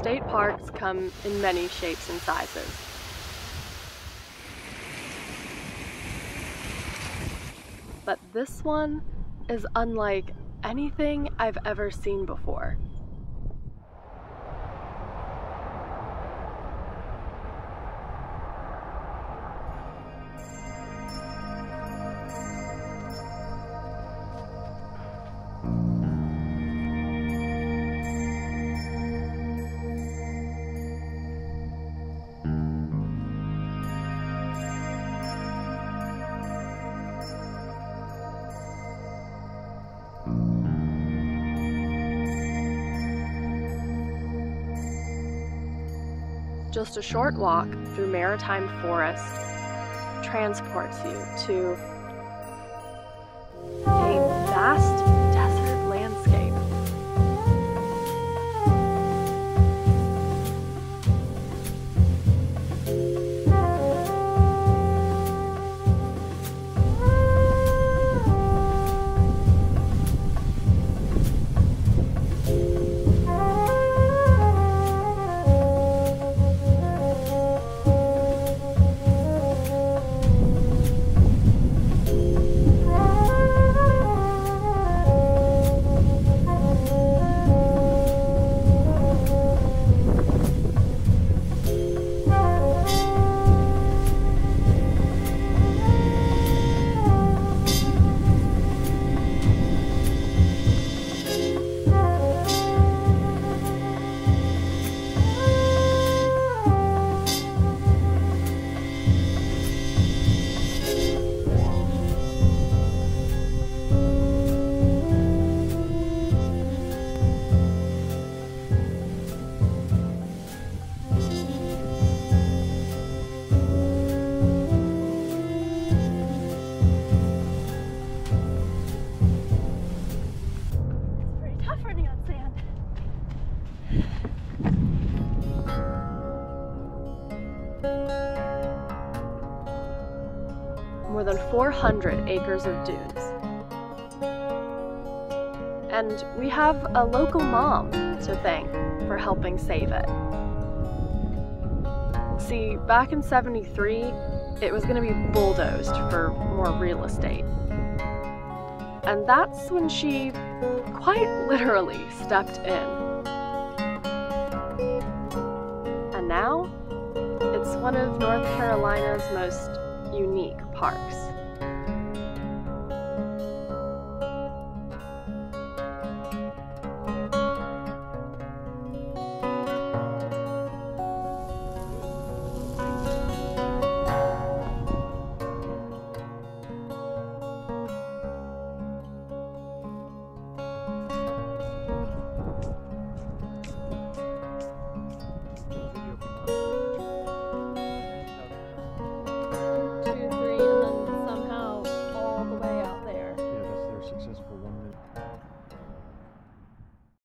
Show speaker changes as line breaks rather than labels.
state parks come in many shapes and sizes. But this one is unlike anything I've ever seen before. Just a short walk through maritime forest transports you to a vast desert landscape. More than 400 acres of dunes. And we have a local mom to thank for helping save it. See, back in '73, it was going to be bulldozed for more real estate. And that's when she quite literally stepped in. And now, it's one of North Carolina's most unique parks.